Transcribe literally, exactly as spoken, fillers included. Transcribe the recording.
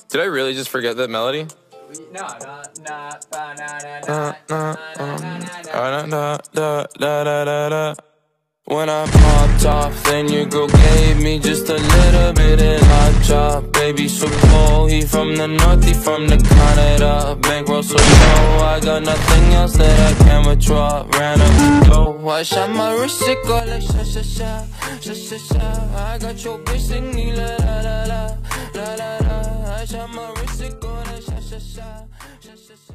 Did I really just forget that melody? No, no, no, na na na na na na. When I popped off, then your girl gave me just a little bit of hot chop. Baby so cold, he from the north, he from the Canada. Bankroll so low, I got nothing else that I can withdraw. Ran up the dough, I shot my wrist, it go like sha sha sha, sha sha sha. I got your bitch singing la la la la, la la la. I shot my wrist, it go like sha sha sha, sha sha sha.